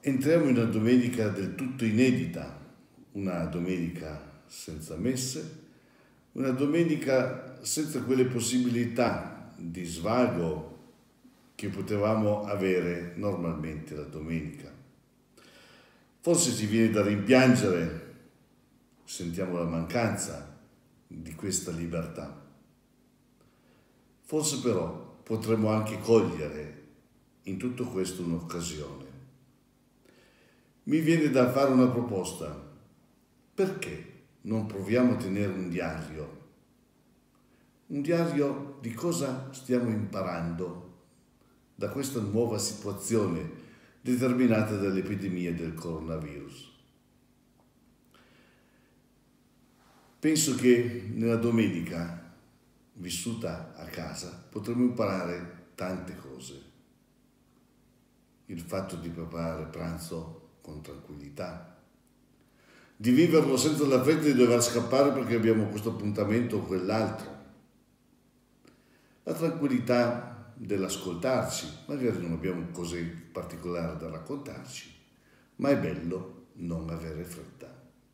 Entriamo in una domenica del tutto inedita, una domenica senza messe, una domenica senza quelle possibilità di svago che potevamo avere normalmente la domenica. Forse ci viene da rimpiangere, sentiamo la mancanza di questa libertà. Forse però potremmo anche cogliere in tutto questo un'occasione. Mi viene da fare una proposta. Perché non proviamo a tenere un diario? Un diario di cosa stiamo imparando da questa nuova situazione determinata dall'epidemia del coronavirus. Penso che nella domenica vissuta a casa potremo imparare tante cose. Il fatto di preparare pranzo con tranquillità, di viverlo senza la fretta di dover scappare perché abbiamo questo appuntamento o quell'altro, la tranquillità dell'ascoltarci, magari non abbiamo cose particolari da raccontarci, ma è bello non avere fretta.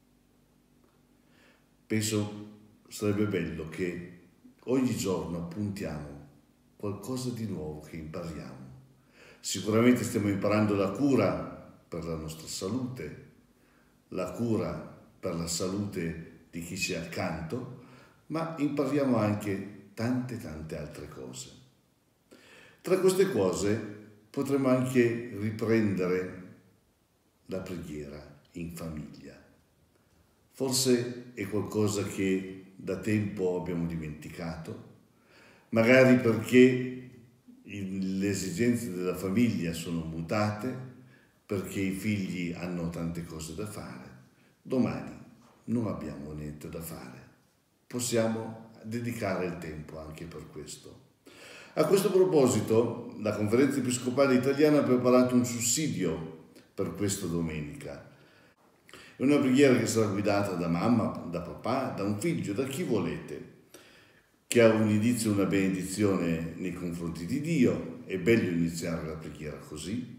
Penso sarebbe bello che ogni giorno puntiamo qualcosa di nuovo che impariamo. Sicuramente stiamo imparando la cura per la nostra salute, la cura per la salute di chi ci è accanto, ma impariamo anche tante altre cose. Tra queste cose potremo anche riprendere la preghiera in famiglia. Forse è qualcosa che da tempo abbiamo dimenticato, magari perché le esigenze della famiglia sono mutate, perché i figli hanno tante cose da fare. Domani non abbiamo niente da fare. Possiamo dedicare il tempo anche per questo. A questo proposito, la Conferenza Episcopale Italiana ha preparato un sussidio per questa domenica. È una preghiera che sarà guidata da mamma, da papà, da un figlio, da chi volete, che ha un inizio e una benedizione nei confronti di Dio. È bello iniziare la preghiera così.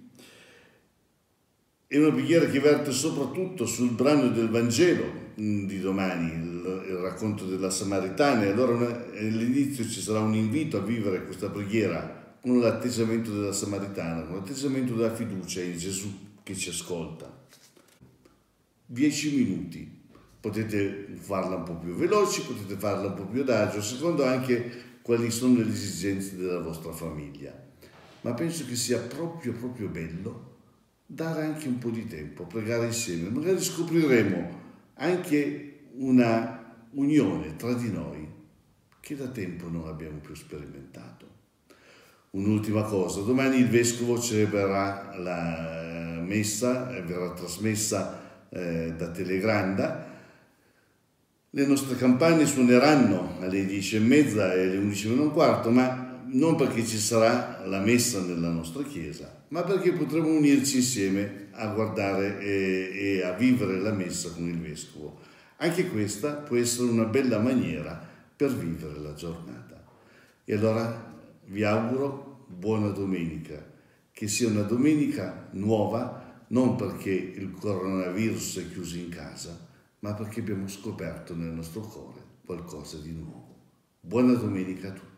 È una preghiera che verte soprattutto sul brano del Vangelo di domani, il racconto della Samaritana, e allora all'inizio ci sarà un invito a vivere questa preghiera con l'atteggiamento della Samaritana, con l'atteggiamento della fiducia in Gesù che ci ascolta. 10 minuti, potete farla un po' più veloci, potete farla un po' più adagio, secondo anche quali sono le esigenze della vostra famiglia. Ma penso che sia proprio bello dare anche un po' di tempo, pregare insieme. Magari scopriremo anche una unione tra di noi che da tempo non abbiamo più sperimentato. Un'ultima cosa, domani il Vescovo celebrerà la messa, verrà trasmessa da Telegranda. Le nostre campane suoneranno alle 10:30 e alle 11:15, ma non perché ci sarà la messa nella nostra chiesa, ma perché potremo unirci insieme a guardare e a vivere la messa con il Vescovo. Anche questa può essere una bella maniera per vivere la giornata. E allora vi auguro buona domenica, che sia una domenica nuova, non perché il coronavirus è chiuso in casa, ma perché abbiamo scoperto nel nostro cuore qualcosa di nuovo. Buona domenica a tutti.